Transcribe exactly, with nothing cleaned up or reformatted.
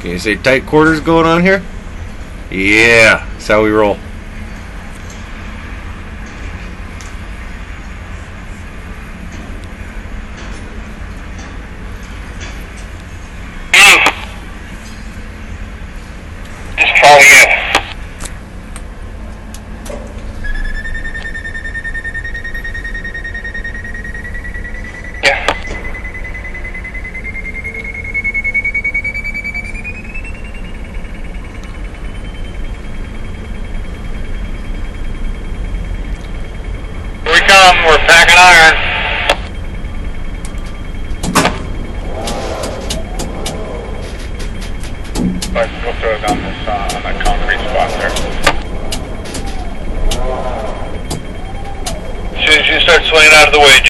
Can you say tight quarters going on here? Yeah, that's how we roll. Just calling in. Yeah. Here we come, we're packing iron. Let's go throw it down this, uh, on that concrete spot there. As soon as you start swinging out of the way,